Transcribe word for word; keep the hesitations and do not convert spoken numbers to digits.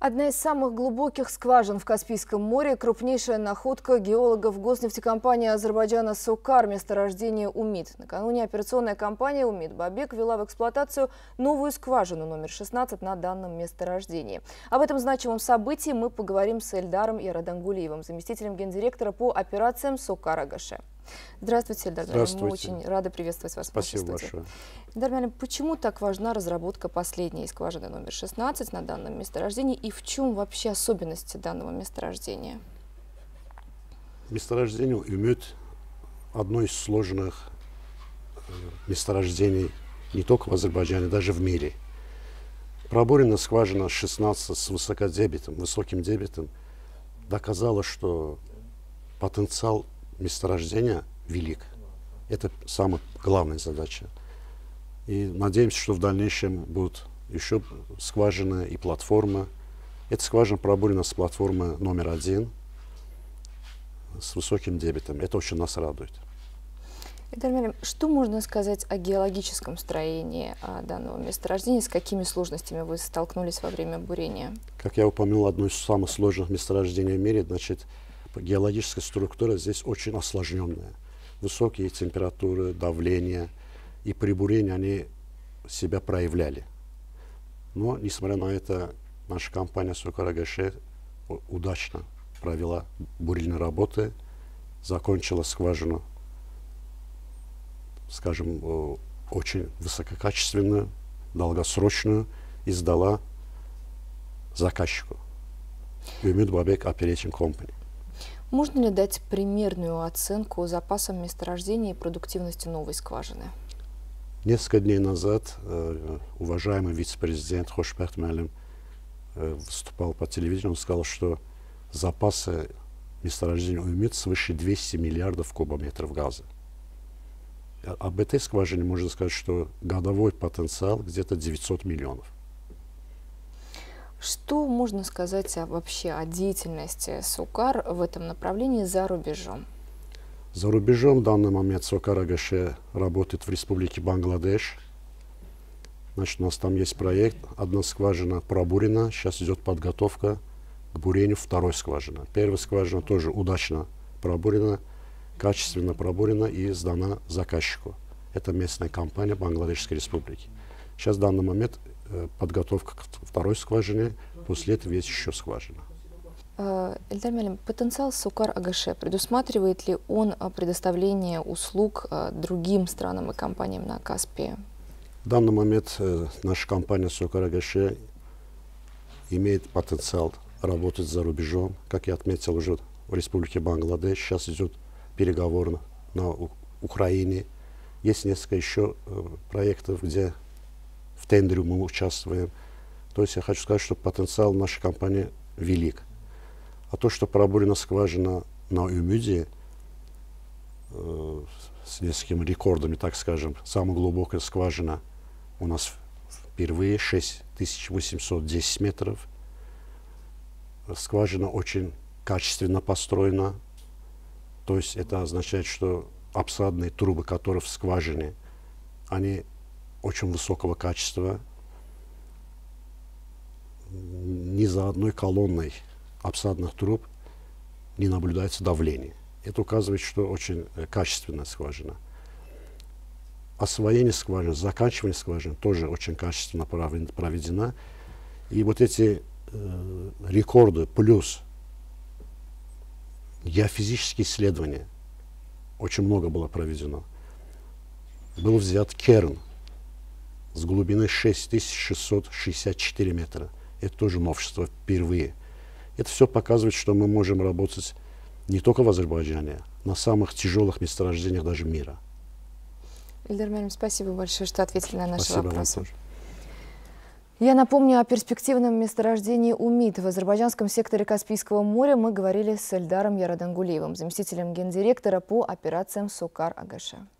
Одна из самых глубоких скважин в Каспийском море – крупнейшая находка геологов госнефтекомпании Азербайджана «Сокар» месторождение УМИД. Накануне операционная компания «УМИД Бабек» ввела в эксплуатацию новую скважину номер шестнадцать на данном месторождении. Об этом значимом событии мы поговорим с Эльдаром Ярадангулиевым, заместителем гендиректора по операциям «Сокар Агаше». Здравствуйте, Эльдар. Здравствуйте. Мы очень рады приветствовать вас. Спасибо в нашей студии. большое. Эльдар, почему так важна разработка последней скважины номер шестнадцать на данном месторождении и в чем вообще особенности данного месторождения? Месторождение УМИД одно из сложных месторождений не только в Азербайджане, даже в мире. Пробуренная скважина шестнадцать с высокодебитом, высоким дебитом доказала, что потенциал месторождения велик. Это самая главная задача. И надеемся, что в дальнейшем будут еще скважины и платформа. Эта скважина пробурена с платформы номер один с высоким дебитом. Это очень нас радует. Эльдар, что можно сказать о геологическом строении данного месторождения? С какими сложностями вы столкнулись во время бурения? Как я упомянул, одно из самых сложных месторождений в мире, значит, геологическая структура здесь очень осложненная. Высокие температуры, давление, и при бурении они себя проявляли. Но, несмотря на это, наша компания «Сокар Агаше» удачно провела бурильные работы, закончила скважину, скажем, очень высококачественную, долгосрочную, и сдала заказчику. УМИД Бабек Operating Company. Можно ли дать примерную оценку запасам месторождения и продуктивности новой скважины? Несколько дней назад э, уважаемый вице-президент Хошбехт Муалим э, выступал по телевидению, он сказал, что запасы месторождения УМИД свыше двухсот миллиардов кубометров газа. Об этой скважине можно сказать, что годовой потенциал где-то девятьсот миллионов. Что можно сказать о, вообще о деятельности «Сокар» в этом направлении за рубежом? За рубежом в данный момент «Сокар Агаше» работает в республике Бангладеш. Значит, у нас там есть проект. Одна скважина пробурена. Сейчас идет подготовка к бурению второй скважины. Первая скважина тоже удачно пробурена, качественно пробурена и сдана заказчику. Это местная компания Бангладешской республики. Сейчас в данный момент подготовка к второй скважине, после этого есть еще скважина. Эльдар Муалим, потенциал «Сокар Агаше» предусматривает ли он предоставление услуг другим странам и компаниям на Каспии? В данный момент э, наша компания «Сокар Агаше» имеет потенциал работать за рубежом. Как я отметил, уже в республике Бангладеш сейчас идет переговоры на Украине. Есть несколько еще э, проектов, где в тендере мы участвуем. То есть я хочу сказать, что потенциал нашей компании велик. А то, что пробурена скважина на УМИДе э, с несколькими рекордами, так скажем, самая глубокая скважина у нас впервые шесть тысяч восемьсот десять метров. Скважина очень качественно построена. То есть это означает, что обсадные трубы, которые в скважине, они очень высокого качества. Ни за одной колонной обсадных труб не наблюдается давление. Это указывает, что очень качественная скважина. Освоение скважины, заканчивание скважины тоже очень качественно проведено. И вот эти э, рекорды плюс геофизические исследования, очень много было проведено. Был взят керн с глубины шесть тысяч шестьсот шестьдесят четыре метра. Это тоже новшество впервые. Это все показывает, что мы можем работать не только в Азербайджане, на самых тяжелых месторождениях даже мира. Эльдар Муалим, спасибо большое, что ответили на наши Спасибо вопросы. вам тоже. Я напомню о перспективном месторождении УМИД в азербайджанском секторе Каспийского моря. Мы говорили с Эльдаром Ярадангулиевым, заместителем гендиректора по операциям «Сокар Агаше».